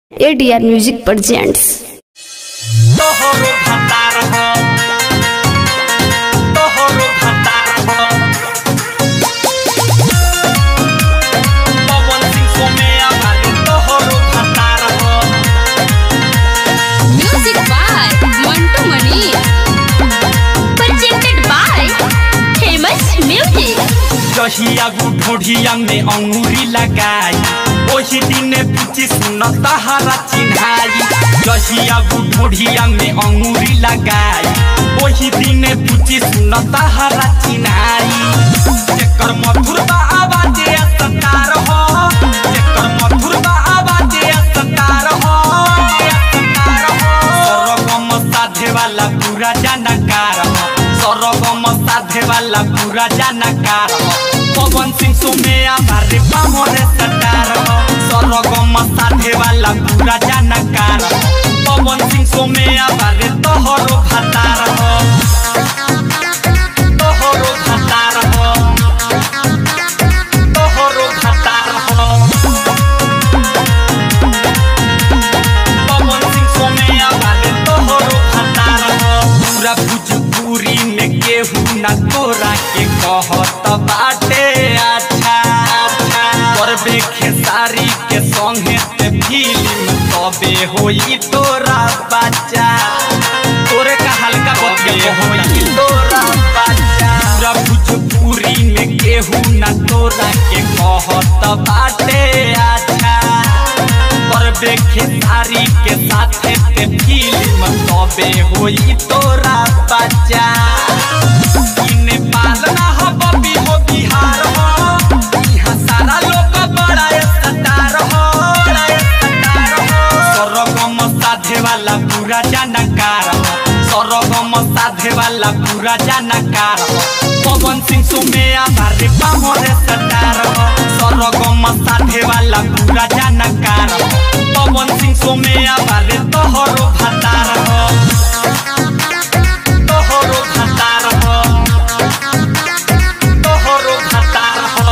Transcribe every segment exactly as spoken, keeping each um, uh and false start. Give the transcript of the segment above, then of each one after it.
ADR music presents. तोहरो भतार हो, तोहरो भतार हो, पवन सिंह सोमैया वाले तोहरो भतार हो। Music by Mantu Mani, presented by famous music. जहिया बुढ़िया में अंगूरी लगाई ओही दिन पूछी सुन तहारा चिन्हाई। जहिया बुढ़िया में अंगूरी लगाई ओही दिन पूछी सुन तहारा चिन्हाई। जेकर मधुर बा आवाजे सतार हो, जेकर मधुर बा आवाजे सतार हो, सरगम साधे वाला पूरा जानकार हो, सरगम साधे वाला पूरा जानकार हो। पवन सिंह सोमैया बारे पामोरे सटार हो, सरगम साधे वाला पूरा जानकार हो। पवन सिंह सोमैया बारे तोहरो भतार हो, तोहरो भतार हो, तोहरो भतार हो। पवन सिंह सोमैया बारे तोहरो भतार हो। पूरा भोजपुरी में केहू ना तोरा के कहत बाटे अच्छा अच्छा। करबे खेसारी के संगे ते फिल्म तबे होई तोरा बच्चा, तोरे का हल्का बतिया होई तोरा बच्चा। पूरा भोजपुरी में केहू ना तोरा के कहत बाटे अच्छा। करबे खेसारी के साथे ते फिल्म तबे होई तोरा बच्चा। नेपाल ना हो बबी हो बिहार हो, यहाँ सारा लोग बड़ा सतार हो, बड़ा सतार हो। सरगम साधे वाला पूरा जानकार हो, सरगम साधे वाला पूरा जानकार हो। पवन सिंह सोमैया बारे पामोरे सतार हो, सरगम साधे वाला पूरा जानकार हो। पवन सिंह सोमैया बारे तोहरो भतार हो, तोहरो भतार हो, तोहरो भतार हो।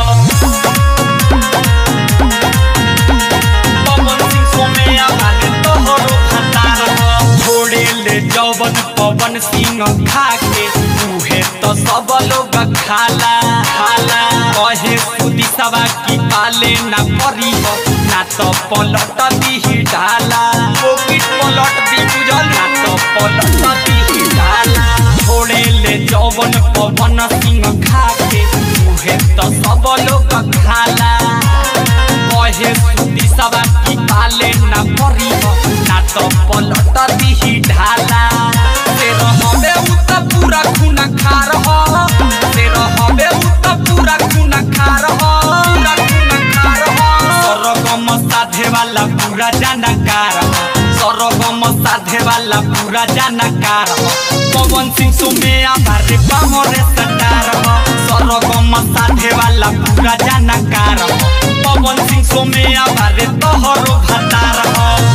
पवन सिंह सोमैया बारे तोहरो भतार हो। छोड़े ले जौवन पवन सिंह खा के उहे तो सब लोग खाला खाला। कहे सुदी सवा की पाले ना परी हो, ना तो पलट दी डाला। पोकिट पलट दी बुझल, ना तो पलट दी डाला। छोड़े ले जौवन पवन सिंह खा के उहे तो सब लोग खाला। कहे सुदी सवा की पाले ना परी हो, ना तो पलट दी ढाला। से रहबे उ त पूरा खून खार हो, से रहबे उ त पूरा खून खार हो, पूरा खून खार हो। सरगम साधे वाला पूरा जानकार हो, सरगम साधे वाला पूरा जानकार हो। पवन सिंह सोमैया बारे पामोरे सटार हो, सरगम साधे वाला पूरा जानकार हो। पवन सिंह सोमैया बारे तोहरो भतार हो।